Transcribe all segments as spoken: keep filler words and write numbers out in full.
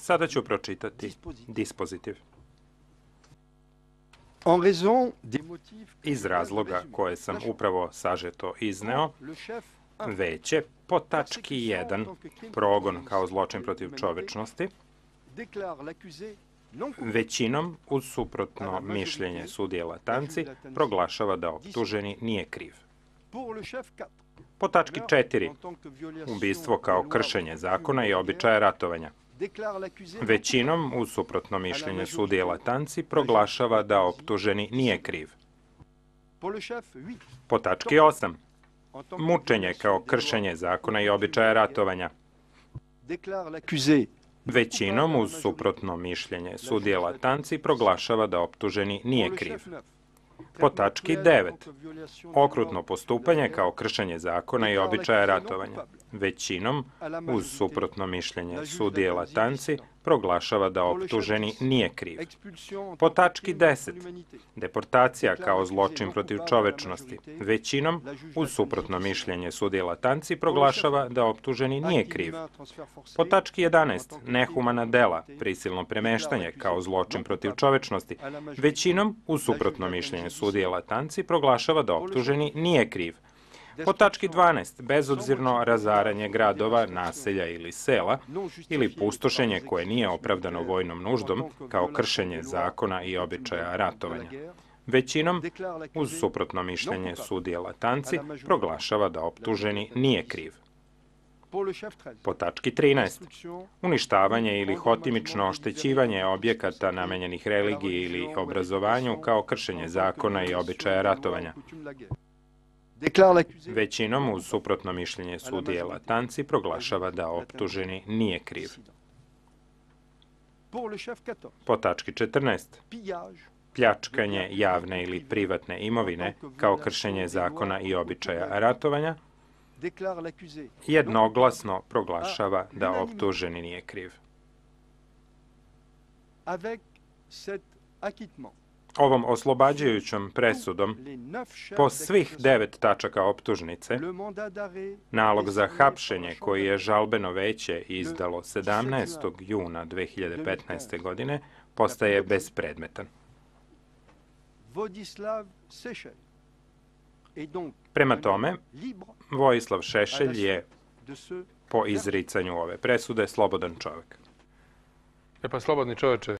Sada ću pročitati dispozitiv. Iz razloga koje sam upravo sažeto izneo, Veće po tački jedan, progon kao zločin protiv čovečnosti, većinom, uz suprotno mišljenje sudije Latanci, proglašava da optuženi nije kriv. Po tački četiri, ubistvo kao kršenje zakona i običaja ratovanja. Većinom, uz suprotno mišljenje sudije Latanci, proglašava da optuženi nije kriv. Po tački osam, mučenje kao kršenje zakona i običaja ratovanja. Većinom, uz suprotno mišljenje sudije Latanci, proglašava da optuženi nije kriv. Po tački devet, okrutno postupanje kao kršenje zakona i običaja ratovanja. Većinom, uz suprotno mišljenje sudije Latanci, proglašava da optuženi nije kriv. Po tački deset, deportacija kao zločin protiv čovečnosti. Većinom, uz suprotno mišljenje sudije Latanci, proglašava da optuženi nije kriv. Po tački jedanaest, nehumana dela, prisilno premeštanje kao zločin protiv čovečnosti. Većinom, uz suprotno mišljenje sudije Latanci, proglašava da optuženi nije kriv. Po tački dvanaest, bezobzirno razaranje gradova, naselja ili sela ili pustošenje koje nije opravdano vojnom nuždom kao kršenje zakona i običaja ratovanja. Većinom, uz suprotno mišljenje sudije Latanci, proglašava da optuženi nije kriv. Po tački trinaest, uništavanje ili hotimično oštećivanje objekata namenjenih religiji ili obrazovanju kao kršenje zakona i običaja ratovanja. Većinom, uz suprotno mišljenje sudije Latanci, proglašava da optuženi nije kriv. Po tački četrnaest, pljačkanje javne ili privatne imovine kao kršenje zakona i običaja ratovanja, jednoglasno proglašava da optuženi nije kriv. Ovom oslobađajućom presudom, po svih devet tačaka optužnice, nalog za hapšenje koji je žalbeno veće izdalo sedamnaestog juna dve hiljade petnaeste. godine postaje bespredmetan. Prema tome, Vojislav Šešelj je, po izricanju ove presude, slobodan čovek. E pa, slobodni čoveče,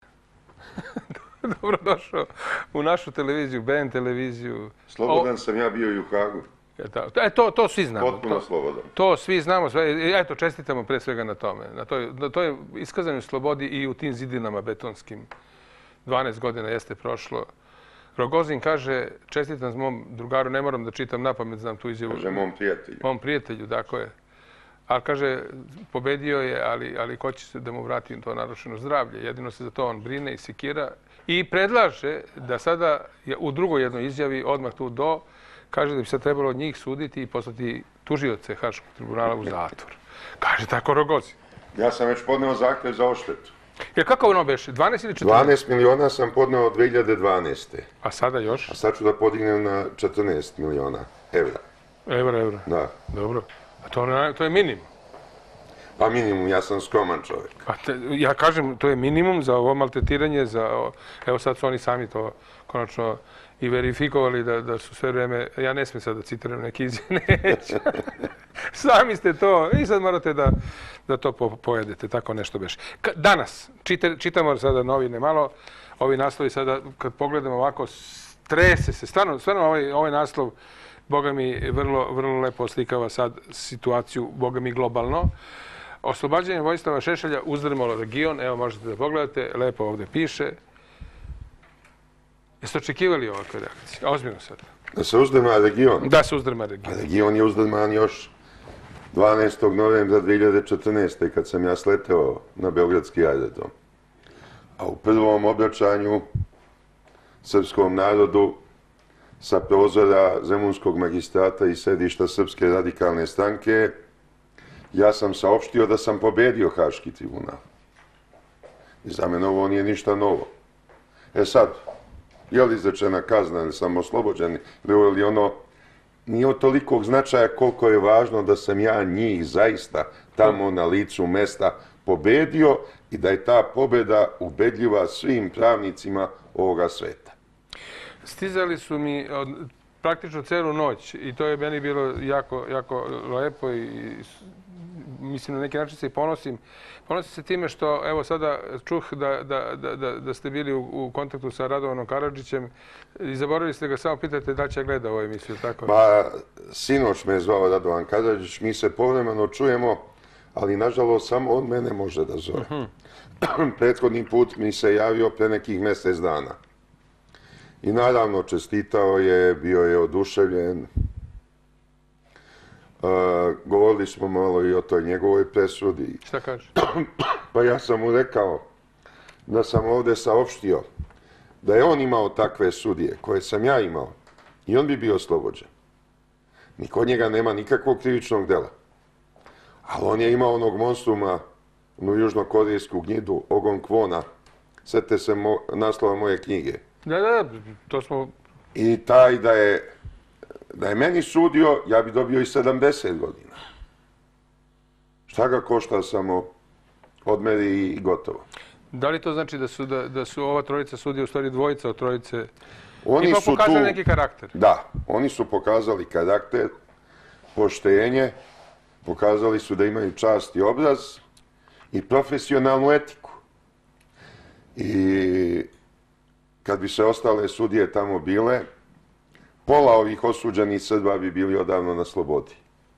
dobrodošao u našu televiziju, B N televiziju. Slobodan sam ja bio i u Hagu. E, to, to svi znamo. Potpuno slobodan. To svi znamo. Eto, čestitamo pre svega na tome. Na toj, na toj iskazanju slobodi i u tim zidinama betonskim. dvanaest godina jeste prošlo. Rogozin kaže, čestitam mom drugaru, ne moram da čitam napamet, znam tu izjavu. Kaže, mom prijatelju. Mom prijatelju, tako je. Ali kaže, pobedio je, ali, ali ko će se da mu vrati to narušeno zdravlje. Jedino se za to on brine i sekira. I predlaže da sada u drugoj jednoj izjavi, odmah tu do, kaže da bi se trebalo od njih suditi i poslati tužioce Haškog tribunala u zatvor. Kaže tako Rogozin. Ja sam već podneo zahtev za odštetu. Jer kako ono beše? dvanaest ili četrnaest? dvanaest miliona sam podneo od dve hiljade dvanaeste. A sada još? A sad ću da podignem na četrnaest miliona evra. Evra, evra. Da. Dobro. A to, to je minimum. Pa minimum, ja sam skroman čovjek. A te, ja kažem, to je minimum za ovo maltretiranje, za, evo sad su oni sami to konačno i verifikovali da, da su sve vreme, ja ne smijem sad da citiram neke izjave, neću. Sami ste to, i sad morate da, da to po, pojedete, tako nešto beše. Danas, čite, čitamo sada novine malo, ovi naslovi sada, kad pogledamo ovako, strese se, stvarno, stvarno ovaj, ovaj naslov, boga mi, vrlo, vrlo lepo oslikava sad situaciju, boga mi, globalno. Oslobađanje Vojislava Šešelja uzdrmalo region, evo možete da pogledate, lepo ovde piše. Jeste očekivali ovakve reakcije? Ozbiljno sad. Da se uzdrma region? Da se uzdrma region. A region je uzdrman još dvanaestog novembra dve hiljade četrnaeste. kad sam ja sleteo na Beogradski aerodrom. A u prvom obraćanju srpskom narodu sa prozora Zemunskog magistrata i sedišta Srpske radikalne stranke ja sam saopštio da sam pobedio Haški tribunal. I za mene ovo nije ništa novo. E sad, je li izrečena kazna ili sam oslobođen, ili ono, nije od tolikog značaja koliko je važno da sam ja njih zaista tamo na licu mesta pobedio i da je ta pobjeda ubedljiva svim pravnicima ovoga sveta. Stizali su mi od, praktično celu noć i to je meni bilo jako, jako lepo i mislim na neki način se i ponosim. Ponosim se time što, evo sada čuh da, da, da, da ste bili u, u kontaktu sa Radovanom Karadžićem i zaboravili ste ga, samo pitate da će gleda ovu emisiju, tako? Pa, sinoć me je zvao Radovan Karadžić, mi se povremeno čujemo, ali nažalost samo on mene može da zove. Uh-huh. Prethodni put mi se javio pre nekih mjesec dana. I naravno čestitao je, bio je oduševljen. Uh, govorili smo malo i o toj njegovoj presudi. Šta kaže? Pa ja sam mu rekao da sam ovdje saopštio da je on imao takve sudije koje sam ja imao i on bi bio oslobođen. Ni kod njega nema nikakvog krivičnog dela. Ali on je imao onog monstruma, onu južnokorejsku gnjidu, Ogon Kvona. Sjetite se mo, naslova moje knjige. Da, da, to smo... I taj da je, da je meni sudio, ja bi dobio i sedamdeset godina. Šta ga košta samo odmeri i gotovo. Da li to znači da su, da, da su ova trojica sudija u stvari dvojica od trojice? Oni ipak su pokazali tu, neki karakter. Da, oni su pokazali karakter, poštenje, pokazali su da imaju čast i obraz i profesionalnu etiku. I kad bi se ostale sudije tamo bile, pola ovih osuđenih Srba bi bili odavno na slobodi.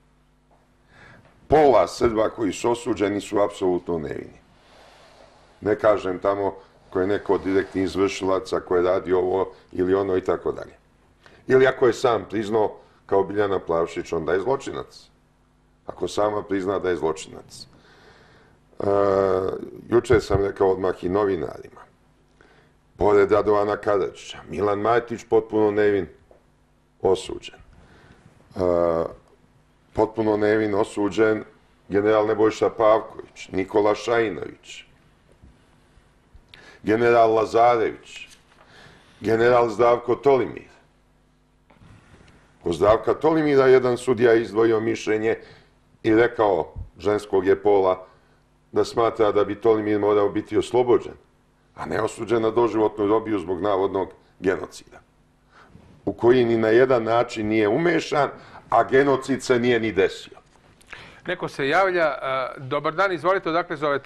Pola Srba koji su osuđeni su apsolutno nevini. Ne kažem tamo ko je neko od direktnih izvršilaca, ko je radi ovo ili ono i tako dalje. Ili ako je sam priznao kao Biljana Plavšić, onda je zločinac. Ako sama prizna da je zločinac. Uh, juče sam rekao odmah i novinarima. Pored Radovana Karadžića, Milan Martić potpuno nevin, osuđen. Uh, potpuno nevin, osuđen general Nebojša Pavković, Nikola Šajinović, general Lazarević, general Zdravko Tolimir. Ko Zdravka Tolimira jedan sudija izdvojio mišljenje i rekao, ženskog je pola, da smatra da bi Tolimir morao biti oslobođen, a ne osuđen na doživotnu robiju zbog navodnog genocida, u koji ni na jedan način nije umešan, a genocid se nije ni desio. Neko se javlja. Dobar dan, izvolite, odakle zovete?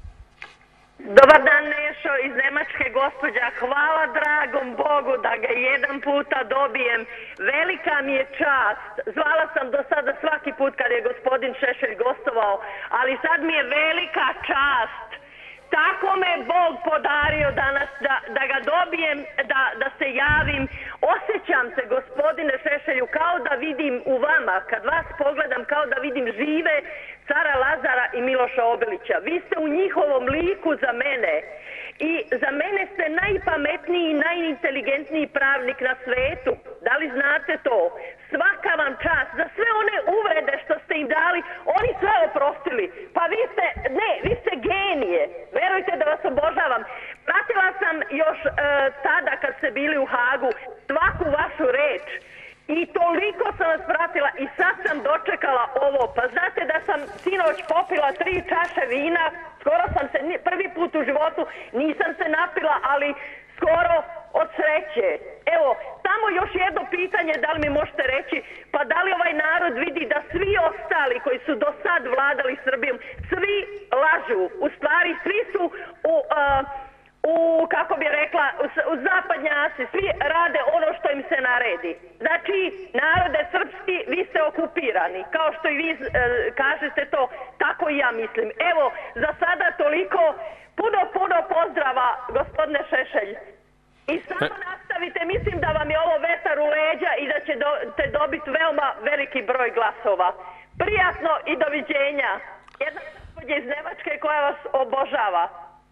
Dobar dan, Nešo, iz Nemačke, gospođa. Hvala dragom Bogu da ga jedan puta dobijem. Velika mi je čast. Zvala sam do sada svaki put kad je gospodin Šešelj gostovao, ali sad mi je velika čast. Tako me Bog podario danas da, da ga dobijem, da, da se javim. Osjećam se, gospodine Šešelju, kao da vidim u vama, kad vas pogledam, kao da vidim žive cara Lazara i Miloša Obilića. Vi ste u njihovom liku za mene. I za mene ste najpametniji i najinteligentniji pravnik na svetu. Da li znate to? Svaka vam čast. Za sve one uvrede što ste im dali, oni sve oprostili. Pa vi ste, ne, vi ste genije. Verujte da vas obožavam. Pratila sam još e, tada kad ste bili u Hagu svaku vašu reč. I toliko sam vas pratila i sad sam dočekala ovo. Pa znate da sam sinoć popila tri čaše vina, skoro sam se, prvi put u životu nisam se napila, ali skoro od sreće. Evo, samo još jedno pitanje, da li mi možete reći, pa da li ovaj narod vidi da svi ostali koji su do sad vladali Srbijom, svi lažu, u stvari svi su u... Uh, u, kako bi rekla, u zapadnjaci, svi rade ono što im se naredi. Znači, narode srpski, vi ste okupirani. Kao što i vi e, kažete to, tako i ja mislim. Evo, za sada toliko, puno, puno pozdrava, gospodine Šešelj. I samo nastavite, mislim da vam je ovo vetar u leđa i da ćete dobiti veoma veliki broj glasova. Prijatno i doviđenja. Jedna gospođa iz Nemačke koja vas obožava.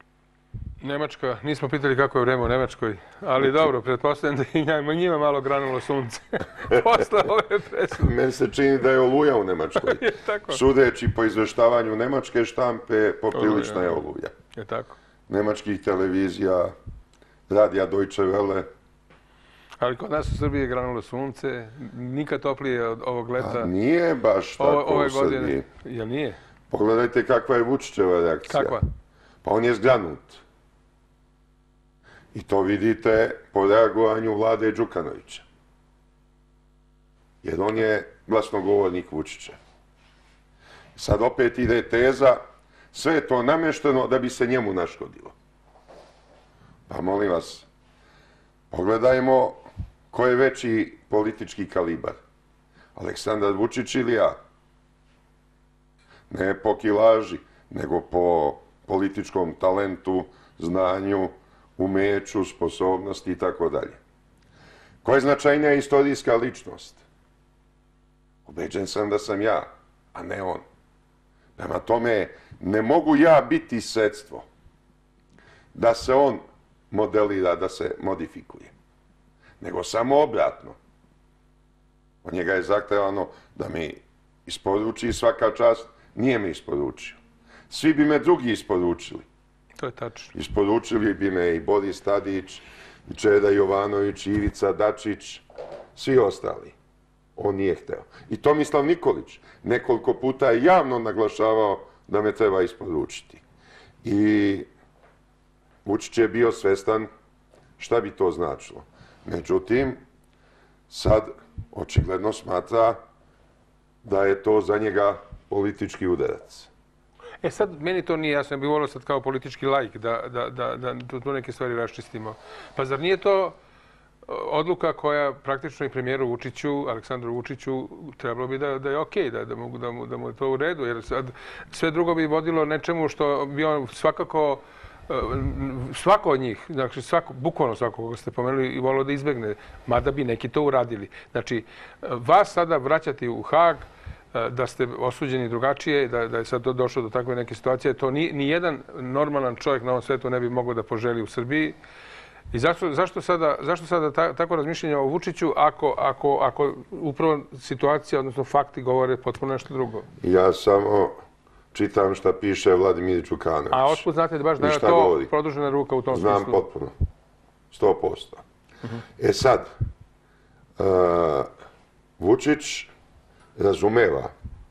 Nemačka, nismo pitali kako je vreme u Nemačkoj, ali dobro, pretpostavljam da i njima malo granulo sunce posle ove presude. Meni se čini da je oluja u Nemačkoj. Sudeći po izveštavanju nemačke štampe, poprilična je oluja. Je tako. Nemačkih televizija, radija Deutsche Welle. Ali kod nas u Srbiji je granulo sunce, nikad toplije od ovog leta. A nije baš tako ove u Srbiji. Jel nije? Pogledajte kakva je Vučićeva reakcija. Kakva? Pa on je zgranut. I to vidite po reagovanju vlade Đukanovića. Jer on je glasnogovornik Vučića. Sad opet ide teza, sve je to namešteno da bi se njemu naškodilo. Pa molim vas, pogledajmo ko je veći politički kalibar. Aleksandar Vučić ili ja? Ne po kilaži, nego po političkom talentu, znanju, umeću, sposobnosti i tako dalje. Koja je značajnija istorijska ličnost? Ubeđen sam da sam ja, a ne on. Prema tome, ne mogu ja biti sredstvo da se on modelira, da se modifikuje. Nego samo obratno. Od njega je zahtevano da mi isporuči svaka čast, nije mi isporučio. Svi bi me drugi isporučili. To je tačno. Isporučili bi me i Boris Tadić, i Čeda Jovanović, i Ivica Dačić, svi ostali. On nije hteo. I Tomislav Nikolić nekoliko puta je javno naglašavao da me treba isporučiti. I Vučić je bio svestan šta bi to značilo. Međutim, sad očigledno smatra da je to za njega politički udarac. E sad, meni to nije jasno, ja bih volio sad kao politički laik da, da, da, da tu neke stvari raščistimo. Pa zar nije to odluka koja praktično i premijeru Vučiću, Aleksandru Vučiću, trebalo bi da, da je okej, da, da, mogu, da, mu, da mu je to u redu, jer sad sve drugo bi vodilo nečemu što bi on svakako, svako od njih, znači svako, bukvalno svako koga ste pomenuli i volio da izbegne, mada bi neki to uradili. Znači, vas sada vraćati u Hag, da ste osuđeni drugačije, da, da je sad to došlo do takve neke situacije, to ni, ni jedan normalan čovjek na ovom svetu ne bi mogao da poželi u Srbiji. I zašto, zašto sada, zašto sada ta, tako razmišljanje o Vučiću ako, ako, ako upravo situacija, odnosno fakti govore potpuno nešto drugo? Ja samo čitam šta piše Vladimir Đukanović. A otput znate da baš da je to govori. Produžena ruka u tom Znam smislu? Znam potpuno. Sto posto. Uh-huh. E sad, uh, Vučić razumeva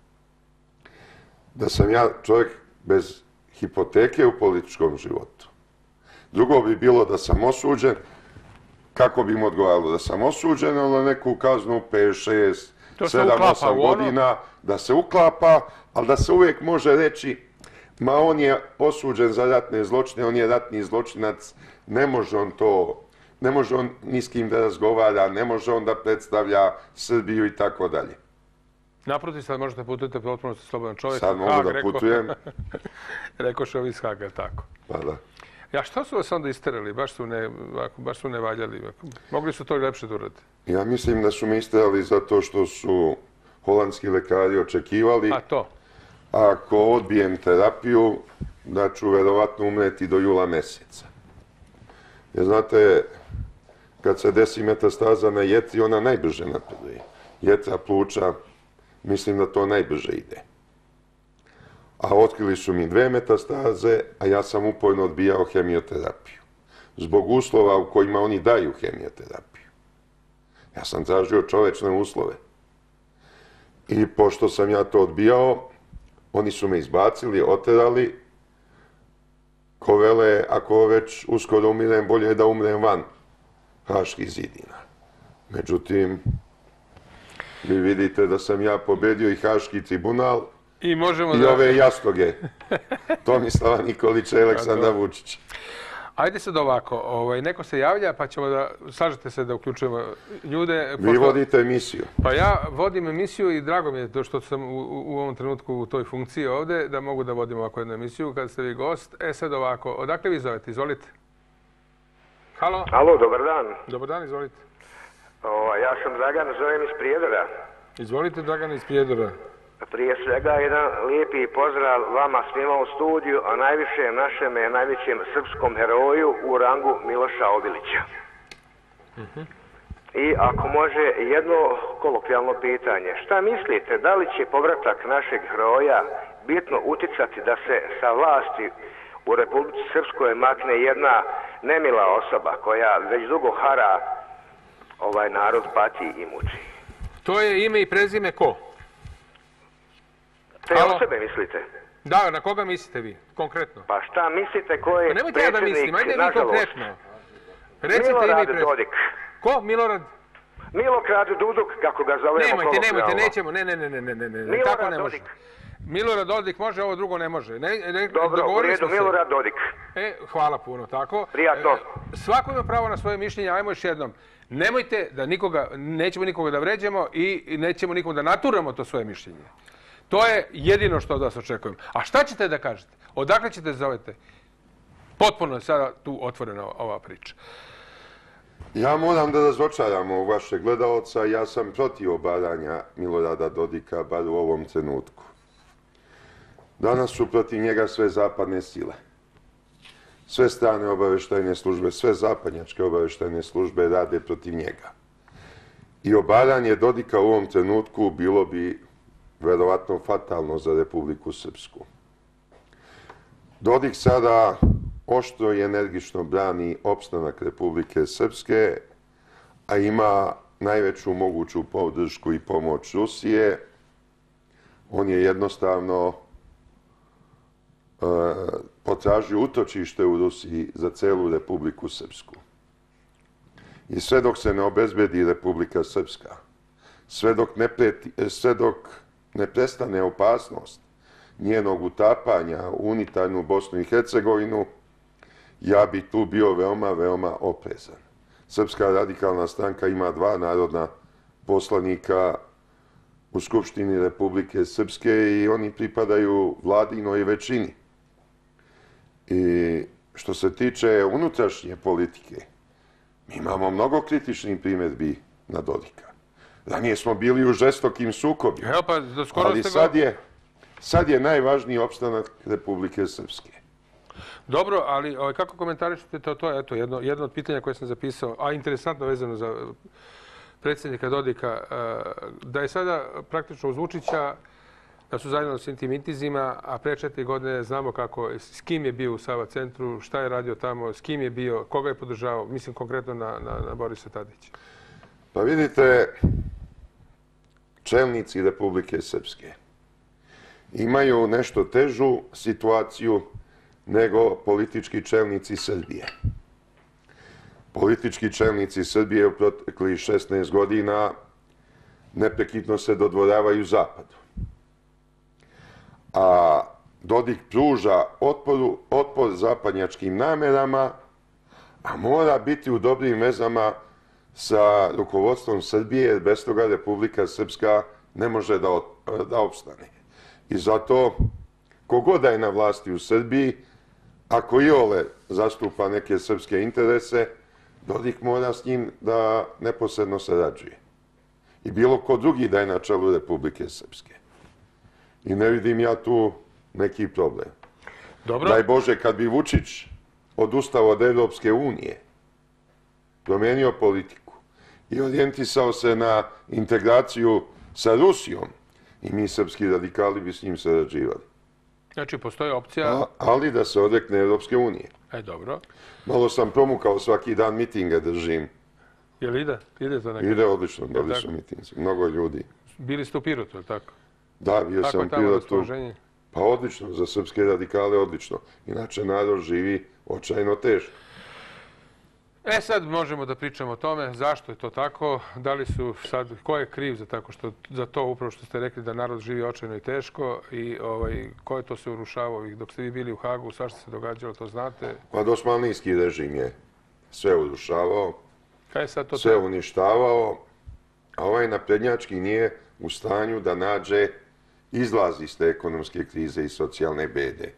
da sam ja čovjek bez hipoteke u političkom životu. Drugo bi bilo da sam osuđen, kako bi mu odgovaralo da sam osuđen, ali na neku kaznu pet, šest, sedam, osam godina, da se uklapa, ali da se uvijek može reći, ma on je osuđen za ratne zločine, on je ratni zločinac, ne može on to, ne može on ni s kim da razgovara, ne može on da predstavlja Srbiju i tako dalje. Naprotiv, sad možete putujete potpuno ste slobodan čovjek. Sad mogu da putujem. Rekao što ovi iz Haga, tako. Pa da. Ja, što su vas onda isterali? Baš su ne, baš su ne valjali. Mogli su to lepše da urade? Ja mislim da su me isterali zato što su holandski lekari očekivali. A to? Ako odbijem terapiju, da ću verovatno umreti do jula mjeseca. Jer znate, kad se desi metastaza na jetri, ona najbrže napreduje. Jetra, pluća, mislim da to najbrže ide. A otkrili su mi dve metastaze, a ja sam uporno odbijao hemioterapiju. Zbog uslova u kojima oni daju hemioterapiju. Ja sam tražio čovečne uslove. I pošto sam ja to odbijao, oni su me izbacili, oterali. Ko vele, ako već uskoro umirem, bolje je da umrem van Haških zidina. Međutim, vi vidite da sam ja pobedio i Haški tribunal i, možemo i da... ove jastoge. Tomislava Nikolića i Aleksandra Vučića. Ajde sad ovako, ovaj, neko se javlja pa ćemo da, slažete se da uključujemo ljude. Vi pošto... vodite emisiju. Pa ja vodim emisiju i drago mi je to što sam u, u ovom trenutku u toj funkciji ovde, da mogu da vodim ovako jednu emisiju kad ste vi gost. E sad ovako, odakle vi zovete? Izvolite. Halo? Halo, dobar dan. Dobar dan, izvolite. O, ja sam Dragan, zovem iz Prijedora. Izvolite, Dragan iz Prijedora. Prije svega jedan lijepi pozdrav vama svima u studiju, a najviše našem najvećem srpskom heroju u rangu Miloša Obilića. Uh-huh. I ako može jedno kolokvijalno pitanje, šta mislite, da li će povratak našeg heroja bitno uticati da se sa vlasti u Republici Srpskoj makne jedna nemila osoba koja već dugo hara ovaj narod, pati i muči? To je ime i prezime ko? Te osobe mislite? Da, na koga mislite vi, konkretno? Pa šta mislite ko je Pa nemojte ja da mislim, ajde vi konkretno. Recite ime Milorad i prezime. Dodik. Ko? Milorad? Milokrad Duduk, kako ga zovemo Nemojte, nemojte, kolokvijalno. nećemo, ne, ne, ne, ne, ne, ne, ne, Milorad tako ne može. Dodik. Milorad Dodik može, ovo drugo ne može. Ne, ne, Dobro, u dogovorili redu, smo se. Milorad Dodik. E, hvala puno, tako. Prijatno. E, svako ima pravo na svoje mišljenje, ajmo još jednom. Nemojte da nikoga, nećemo nikoga da vređamo i nećemo nikoga da naturamo to svoje mišljenje. To je jedino što od vas očekujem. A šta ćete da kažete? Odakle ćete zovete? Potpuno je sada tu otvorena ova priča. Ja moram da razočaram ovog vašeg gledalca, ja sam protiv obaranja Milorada Dodika, bar u ovom trenutku. Danas su protiv njega sve zapadne sile. Sve strane obaveštajne službe, sve zapadnjačke obaveštajne službe rade protiv njega. I obaranje Dodika u ovom trenutku bilo bi verovatno fatalno za Republiku Srpsku. Dodik sada oštro i energično brani opstanak Republike Srpske, a ima najveću moguću podršku i pomoć Rusije. On je jednostavno e, potražio utočište u Rusiji za celu Republiku Srpsku. I sve dok se ne obezbedi Republika Srpska, sve dok ne, preti, sve dok ne prestane opasnost njenog utapanja u unitarnu Bosnu i Hercegovinu, ja bi tu bio veoma, veoma oprezan. Srpska radikalna stranka ima dva narodna poslanika u Skupštini Republike Srpske i oni pripadaju vladinoj većini. I što se tiče unutrašnje politike, mi imamo mnogo kritičnih primjedbi na Dodika. Ranije smo bili u žestokim sukobima, Evo pa, do skoro ali ste ga... sad je, sad je najvažniji opstanak Republike Srpske. Dobro, ali ovaj, kako komentarišete to? To je eto, jedno, jedno od pitanja koje sam zapisao, a interesantno vezano za predsjednika Dodika, da je sada praktično uz Vučića, da su zajedno s tim intizima, a pre četiri godine znamo kako, s kim je bio u Sava centru, šta je radio tamo, s kim je bio, koga je podržavao, mislim konkretno na, na, na Borisa Tadića. Pa vidite, čelnici Republike Srpske imaju nešto težu situaciju nego politički čelnici Srbije. Politički čelnici Srbije u proteklih šesnaest godina neprekidno se dodvoravaju Zapadu. A Dodik pruža otporu, otpor zapadnjačkim namerama, a mora biti u dobrim vezama sa rukovodstvom Srbije, jer bez toga Republika Srpska ne može da, da opstane. I zato, kogod da je na vlasti u Srbiji, ako iole zastupa neke srpske interese, Dodik mora s njim da neposredno sarađuje. I bilo ko drugi da je na čelu Republike Srpske. I ne vidim ja tu neki problem. Dobro. Daj Bože, kad bi Vučić odustao od Evropske unije, promijenio politiku i orijentisao se na integraciju sa Rusijom, i mi srpski radikali bi s njim sarađivali. Znači, postoji opcija... A, ali da se odrekne Evropske unije. E, dobro. Malo sam promukao, svaki dan mitinge držim. Je li ide? Ide to nekako? Ide odlično, dobri su mitinci. Mnogo ljudi. Bili ste u Pirotu, je li tako? Da, bio Kako sam je u tamo Pirotu. raspoloženje? Pa odlično, za srpske radikale odlično. Inače, narod živi očajno teško. E sad možemo da pričamo o tome zašto je to tako, da li su sad, ko je kriv za, tako što, za to upravo što ste rekli da narod živi očajno i teško i ovaj, ko je to se urušavao dok ste vi bili u Hagu, svašta se događalo, to znate. Pa dosmanlijski režim je sve urušavao, Kaj je sad to sve tako? uništavao, a ovaj naprednjački nije u stanju da nađe izlaz iz te ekonomske krize i socijalne bede.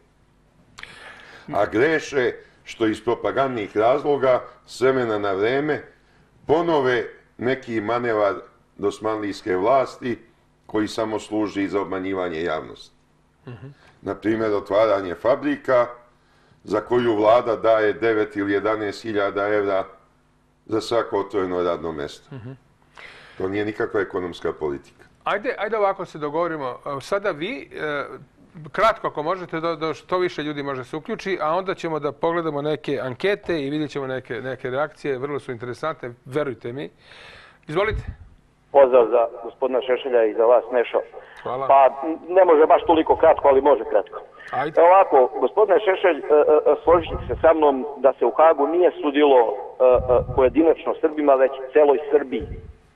A greše što iz propagandnih razloga s vremena na vreme ponove neki manevar dosmanlijske vlasti koji samo služi za obmanjivanje javnosti. Na primjer, otvaranje fabrika za koju vlada daje devet ili jedanaest hiljada evra za svako otvoreno radno mjesto. To nije nikakva ekonomska politika. Ajde, ajde ovako se dogovorimo. Sada vi, e, kratko ako možete, da, da što više ljudi može se uključi, a onda ćemo da pogledamo neke ankete i vidjet ćemo neke, neke reakcije. Vrlo su interesantne, verujte mi. Izvolite. Pozdrav za gospodina Šešelja i za vas, Nešo. Hvala. Pa ne može baš toliko kratko, ali može kratko. Ajde. Ovako, gospodine Šešelj, složit ćete se sa mnom da se u Hagu nije sudilo pojedinačno Srbima, već celoj Srbiji.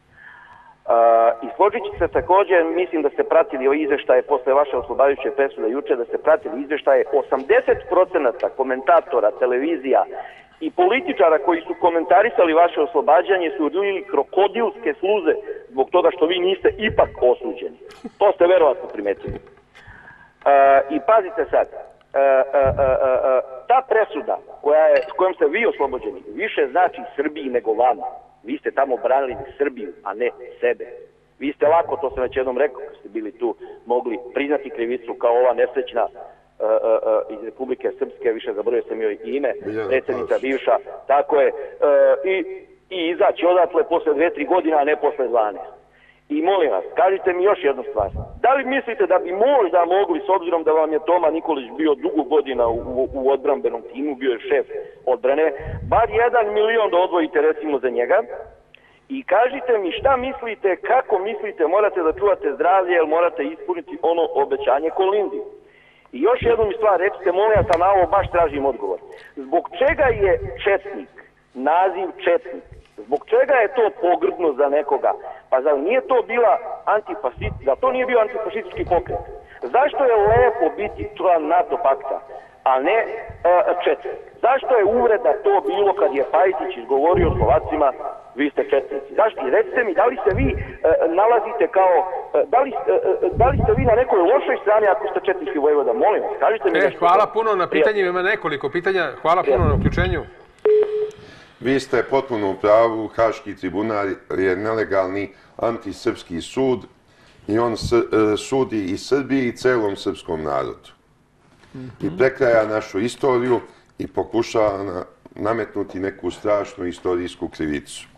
I složit ćete se također, mislim da ste pratili o izveštaje posle vaše oslobađajuće presude juče, da ste pratili izveštaje osamdeset procenata komentatora, televizija i političara koji su komentarisali vaše oslobađanje su lili krokodilske sluze zbog toga što vi niste ipak osuđeni. To ste verovatno primetili. I pazite sad, ta presuda koja je, s kojom ste vi oslobođeni više znači Srbiji nego vama. Vi ste tamo branili Srbiju, a ne sebe. Vi ste lako, to sam već jednom rekao, kad ste bili tu, mogli priznati krivicu kao ova nesrećna Uh, uh, uh, iz Republike Srpske, više zaboravio sam joj ime, predsjednica bivša, tako je, uh, i, i izaći odatle posle dve, tri godina, a ne posle dvanaest. I molim vas, kažite mi još jednu stvar. Da li mislite da bi možda mogli, s obzirom da vam je Toma Nikolić bio dugo godina u, u, u odbrambenom timu, bio je šef odbrane, bar jedan milion da odvojite recimo za njega, i kažite mi šta mislite, kako mislite, morate da čuvate zdravlje, jer morate ispuniti ono obećanje Kolindi. I još jednu mi stvar, recite, molim vas, a na ovo baš tražim odgovor. Zbog čega je četnik, naziv četnik, zbog čega je to pogrdno za nekoga? Pa zar nije to bila antifasist, da to nije bio antifašistički pokret? Zašto je lepo biti član NATO pakta, a ne uh, četnik? Zašto je uvreda to bilo kad je Pajtić izgovorio Slovacima, vi ste četnici? Zašto? I recite mi, da li se vi uh, nalazite kao, uh, da, li, uh, da li ste vi na nekoj lošoj strani ako ste četnički vojvoda? Molim vas, kažite mi e, nešto. Hvala puno na pitanjima, ima nekoliko pitanja. Hvala puno na uključenju. Vi ste potpuno u pravu, Haški tribunal je nelegalni antisrpski sud i on s, uh, sudi i Srbiji i celom srpskom narodu. Mm-hmm. I prekraja našu istoriju i pokušava na, nametnuti neku strašnu istorijsku krivicu.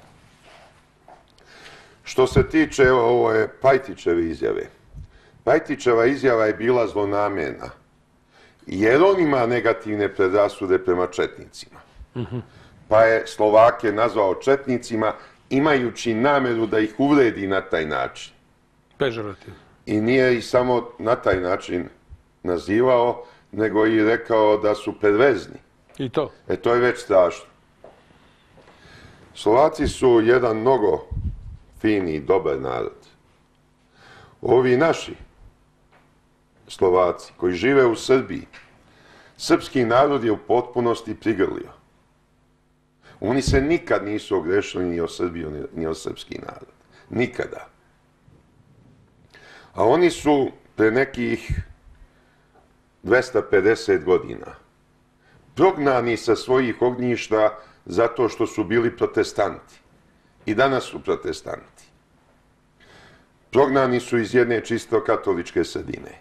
Što se tiče ove Pajtićeve izjave, Pajtićeva izjava je bila zlonamjerna, jer on ima negativne predrasude prema četnicima. Mm-hmm. Pa je Slovake nazvao četnicima, imajući nameru da ih uvredi na taj način. Pežorativ. I nije ih samo na taj način nazivao, nego i rekao da su perverzni. I to? E, to je već strašno. Slovaci su jedan mnogo fini i dobar narod. Ovi naši Slovaci koji žive u Srbiji, srpski narod je u potpunosti prigrlio. Oni se nikad nisu ogrešili ni o Srbiju, ni o srpski narod. Nikada. A oni su pre nekih dvesta pedeset godina prognani sa svojih ognjišta zato što su bili protestanti. I danas su protestanti. Prognani su iz jedne čisto katoličke sredine.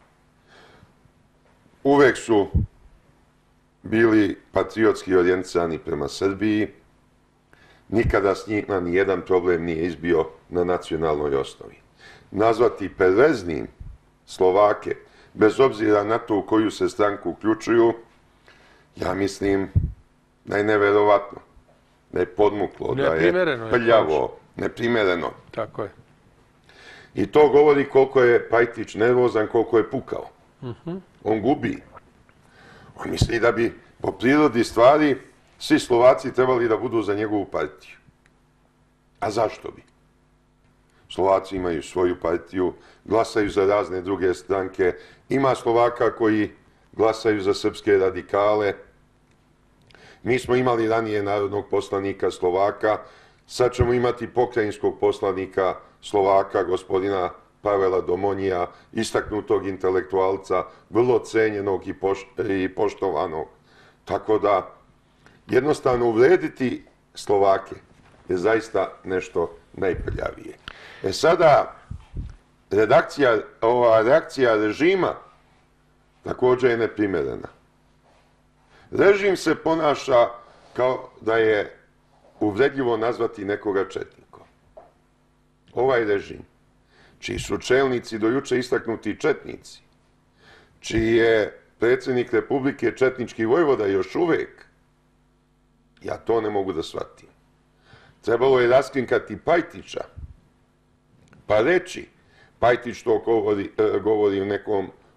Uvek su bili patriotski orijentisani prema Srbiji. Nikada s njima ni jedan problem nije izbio na nacionalnoj osnovi. Nazvati perverznim Slovake, bez obzira na to u koju se stranku uključuju, ja mislim da je neverovatno, da je podmuklo, da je prljavo, neprimereno. Tako je. I to govori koliko je Pajtić nervozan, koliko je pukao. Uh-huh. On gubi. On misli da bi po prirodi stvari svi Slovaci trebali da budu za njegovu partiju. A zašto bi? Slovaci imaju svoju partiju, glasaju za razne druge stranke. Ima Slovaka koji glasaju za srpske radikale. Mi smo imali ranije narodnog poslanika Slovaka, sad ćemo imati pokrajinskog poslanika Slovaka, gospodina Pavela Domonija, istaknutog intelektualca, vrlo cenjenog i, poš i poštovanog. Tako da, jednostavno uvrediti Slovake je zaista nešto najprljavije. E sada, redakcija, ova reakcija režima također je neprimerena. Režim se ponaša kao da je uvredljivo nazvati nekoga četnikom. Ovaj režim, čiji su čelnici do juče istaknuti četnici, čiji je predsjednik Republike četnički vojvoda još uvek, ja to ne mogu da shvatim. Trebalo je raskrinkati Pajtića, pa reći, Pajtić to govori, govori u nekom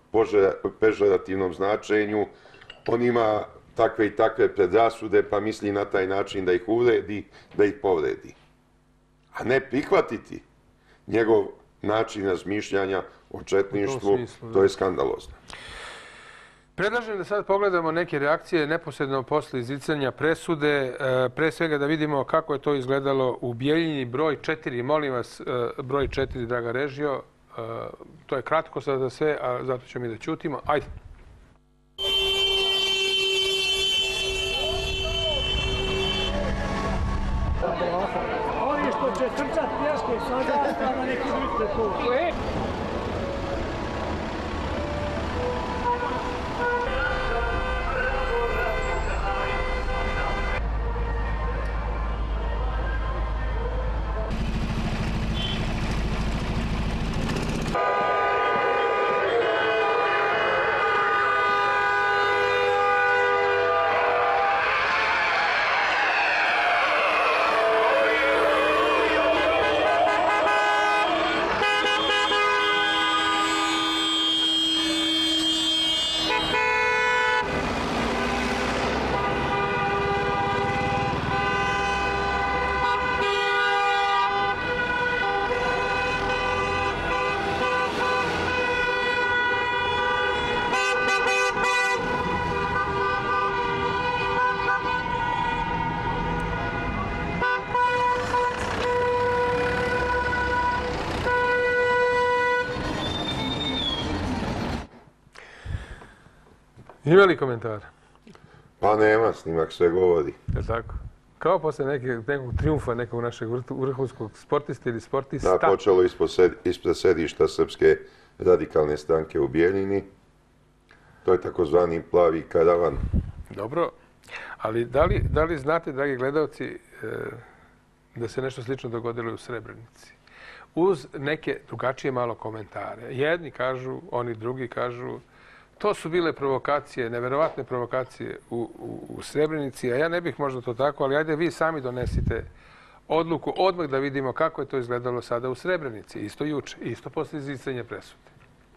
pežorativnom značenju, on ima takve i takve predrasude, pa misli na taj način da ih uvredi, da ih povredi. A ne prihvatiti njegov način razmišljanja o četništvu, to je skandalozno. Predlažem da sad pogledamo neke reakcije neposredno posle izricanja presude. Pre svega da vidimo kako je to izgledalo u Bijeljini broj četiri. Molim vas, broj četiri, draga režio. To je kratko sada sve, a zato ćemo i da ćutimo. Ajde. Oni što će trčat pjeske sada, na neki drugi tu. Ima li komentara? Pa nema, snimak sve govori. Je tako? Kao posle nekog triumfa nekog našeg vrhunskog sportista ili sportista? Da, počelo ispred sedišta Srpske radikalne stranke u Bijeljini. To je takozvani plavi karavan. Dobro, ali da li znate, dragi gledalci, da se nešto slično dogodilo u Srebrenici? Uz neke drugačije malo komentare. Jedni kažu, oni drugi kažu, to su bile provokacije, neverovatne provokacije u Srebrenici, a ja ne bih možda to tako, ali ajde vi sami donesite odluku odmah da vidimo kako je to izgledalo sada u Srebrenici, isto juče, isto posle izricanja presude.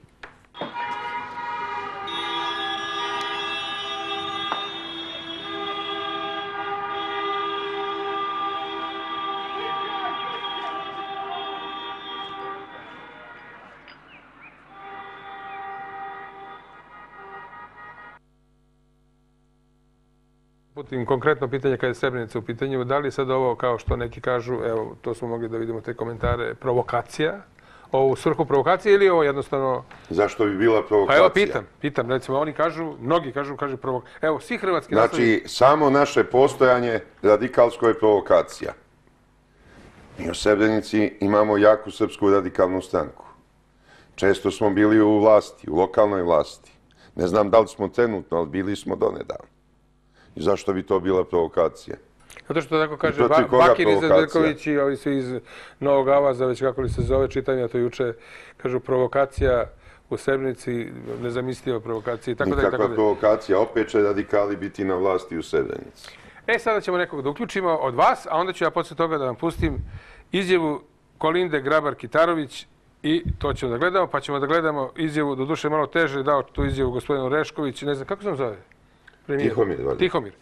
Putim konkretno pitanje kada je Srebrenica u pitanju, da li sad ovo, kao što neki kažu, evo, to smo mogli da vidimo te komentare, provokacija, ovo u svrhu provokacije ili ovo jednostavno... Zašto bi bila provokacija? Pa evo, pitam, pitam, recimo, oni kažu, mnogi kažu, kaže provokacija. Evo, svi hrvatski... Znači, samo naše postojanje radikalsko je provokacija. Mi u Srebrenici imamo jaku srpsku radikalnu stranku. Često smo bili u vlasti, u lokalnoj vlasti. Ne znam da li smo trenutno, ali bili smo donedavno. I zašto bi to bila provokacija? Zato što tako kaže Bakir Izetbegović i ovi svi iz Novog Avaza, već kako li se zove čitanja, to juče kažu provokacija u Srebrenici, nezamisliva provokacija. Nikakva provokacija, opet će radikali biti na vlasti u Srebrenici. E, sada ćemo nekog da uključimo od vas, a onda ću ja posle toga da vam pustim izjavu Kolinde Grabar-Kitarović i to ćemo da gledamo, pa ćemo da gledamo izjavu, doduše malo teže dao tu izjavu gospodinu Rešković, ne znam, kako se vam zove? Tihomir. Tihomir.